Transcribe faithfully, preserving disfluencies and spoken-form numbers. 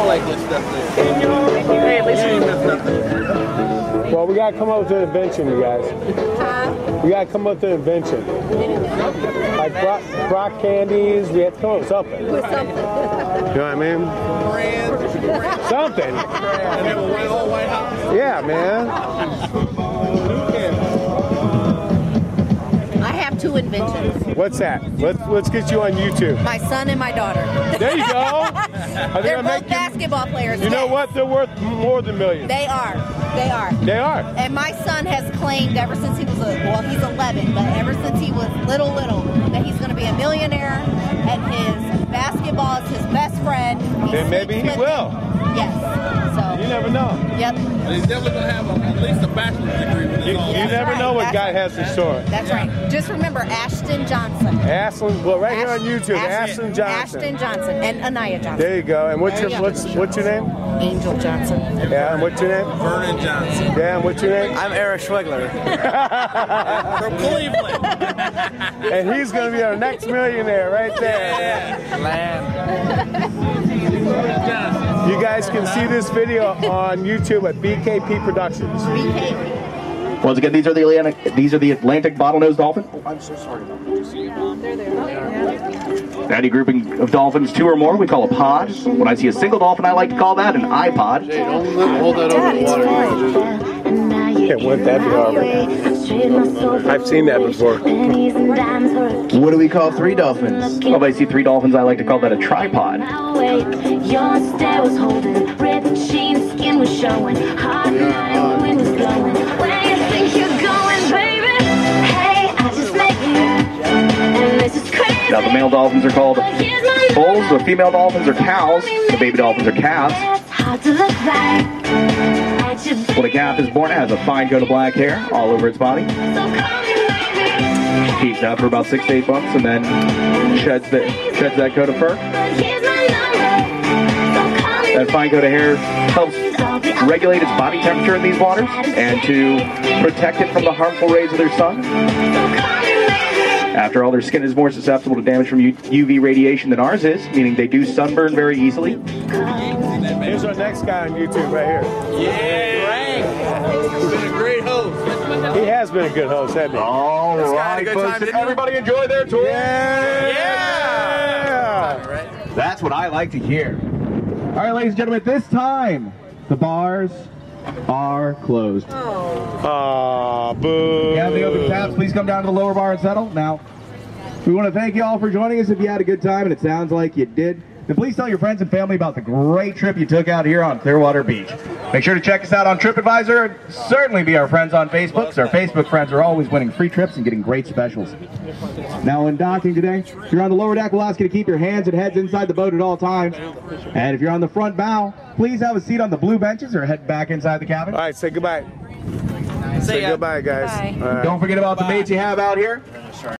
like this stuff there. Hey, at least you ain't missed nothing. Well, we gotta come up with an invention, you guys. We gotta come up with an invention. Like Brock, Brock candies, we have to come up with something. You know what I mean? Brand. Something. And then we'll win all White House. Yeah, man. I have two inventions. What's that? Let's let's get you on YouTube. My son and my daughter. There you go. Are They're gonna both make you, basketball players. you know yes. what? They're worth more than millions. They are. They are. They are. And my son has claimed ever since he was a, well, he's eleven, but ever since he was little, little, that he's going to be a millionaire, and his basketball is his best friend. He And maybe he sleeps with will. him. Yes. So. You never know. Yep. But he's definitely going to have a, at least a bachelor's degree with You, his own. you That's never right. know what That's God right. has in store. That's right. Just remember Ashton Johnson. Ashton, well, right here on YouTube, Ashton, Ashton Johnson. Ashton Johnson and Anaya Johnson. There you go. And what's your Yeah. what's what's your name? Angel Johnson. Yeah, and what's your name? Vernon Johnson. Yeah, and what's your name? I'm Eric Schwegler. From Cleveland. And he's gonna be our next millionaire right there. You guys can see this video on YouTube at B K P Productions. B K. Once again, these are the Atlantic, these are the Atlantic bottlenose dolphin. Oh, I'm so sorry about Any grouping of dolphins, two or more, we call a pod. When I see a single dolphin, I like to call that an iPod. Hey, don't let, hold that over the water. Yeah, wouldn't that be horrible? I've seen that before. What do we call three dolphins? Well, if I see three dolphins, I like to call that a tripod. Your stare was holding, red sheen, skin was showing, hot night, wind was blowing. Where you think you're going, baby? Hey, I just met you, and this is crazy. Now, the male dolphins are called But here's my bulls, the female dolphins are cows, the baby dolphins are calves. It's hard to look back at your When a calf is born, it has a fine coat of black hair all over its body. so call me baby. Keeps out for about six to eight months and then sheds, the, sheds that coat of fur. But here's my number, so call me That fine coat of hair helps regulate its body temperature in these waters and to protect it from the harmful rays of their sun. so call me baby. After all, their skin is more susceptible to damage from U V radiation than ours is, meaning they do sunburn very easily. Here's our next guy on YouTube right here. Yeah, Frank. He's been a great host. He has been a good host, hasn't he? All had a right, good folks, time, did didn't you? everybody enjoy their tour? Yeah! Yeah. Right. That's what I like to hear. All right, ladies and gentlemen, at this time, the bars are closed. Aw, boo. You have the open tabs, please come down to the lower bar and settle. Now, we want to thank you all for joining us. If you had a good time, and it sounds like you did, then please tell your friends and family about the great trip you took out here on Clearwater Beach. Make sure to check us out on TripAdvisor, and certainly be our friends on Facebook, because our Facebook friends are always winning free trips and getting great specials. Now, when docking today, if you're on the lower deck, we'll ask you to keep your hands and heads inside the boat at all times. And if you're on the front bow, please have a seat on the blue benches or head back inside the cabin. All right, say goodbye. Say ya. goodbye, guys. Bye. All right. Don't forget about the mates you have out here.